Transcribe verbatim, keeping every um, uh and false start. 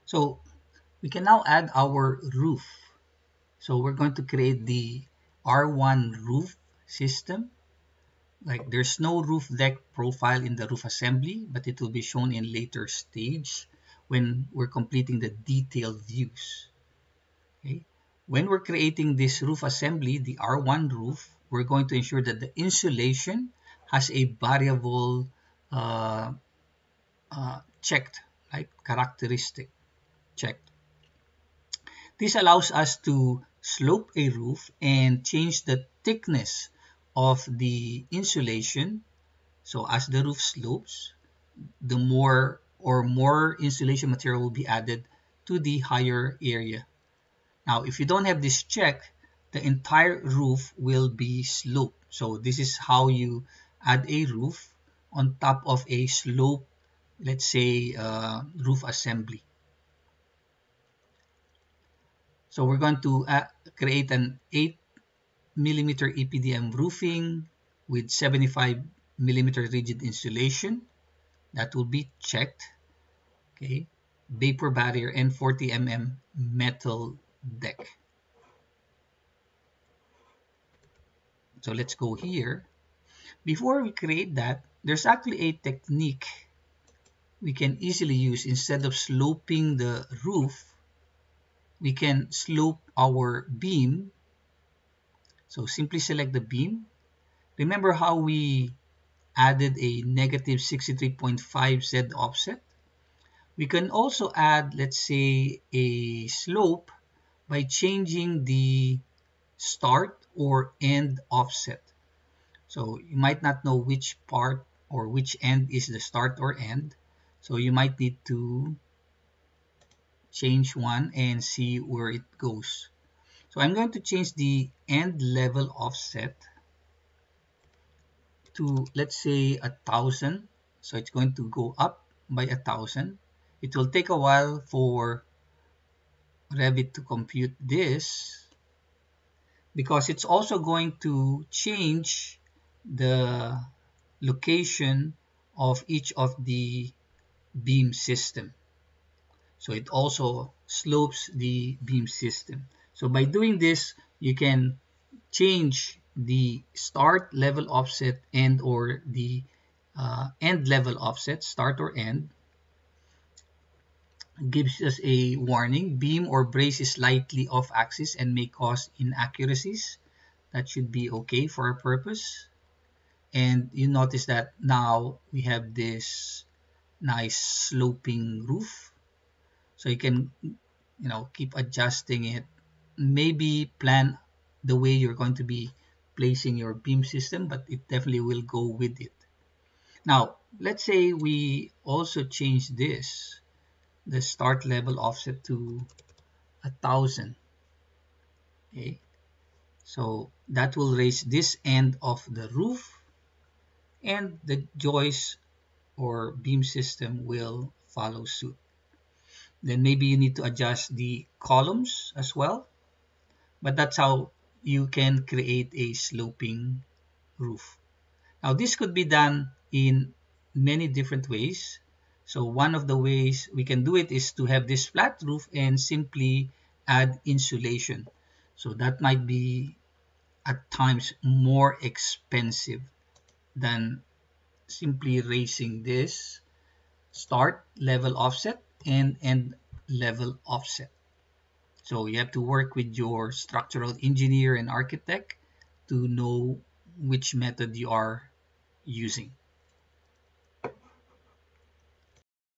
So we can now add our roof. So we're going to create the R one roof system. Like there's no roof deck profile in the roof assembly, but it will be shown in later stage when we're completing the detailed views. Okay. When we're creating this roof assembly, the R one roof, we're going to ensure that the insulation has a variable uh, uh, checked, right? Characteristic checked. This allows us to slope a roof and change the thickness of the insulation. So as the roof slopes, the more or more insulation material will be added to the higher area. Now, if you don't have this check, the entire roof will be sloped. So this is how you add a roof on top of a slope, let's say uh, roof assembly. So we're going to uh, create an eight millimeter E P D M roofing with seventy-five millimeter rigid insulation. That will be checked. Okay, vapor barrier and forty millimeter metal deck. So let's go here. Before we create that, there's actually a technique we can easily use. Instead of sloping the roof, we can slope our beam. So simply select the beam. Remember how we added a negative sixty-three point five Z offset? We can also add, let's say, a slope by changing the start or end offset. So you might not know which part or which end is the start or end. So you might need to change one and see where it goes. So I'm going to change the end level offset to, let's say, a thousand. So it's going to go up by a thousand. It will take a while for Revit to compute this because it's also going to change the location of each of the beam system. So it also slopes the beam system. So by doing this, you can change the start level offset and or the uh, end level offset, start or end. Gives us a warning. Beam or brace is slightly off axis and may cause inaccuracies. That should be okay for our purpose. And you notice that now we have this nice sloping roof. So you can, you know, keep adjusting it. Maybe plan the way you're going to be placing your beam system, but it definitely will go with it. Now, let's say we also change this, the start level offset to a thousand. Okay, so that will raise this end of the roof, and the joist or beam system will follow suit. Then maybe you need to adjust the columns as well, but that's how you can create a sloping roof. Now this could be done in many different ways. So one of the ways we can do it is to have this flat roof and simply add insulation. So that might be at times more expensive than simply raising this start level offset and end level offset. So you have to work with your structural engineer and architect to know which method you are using.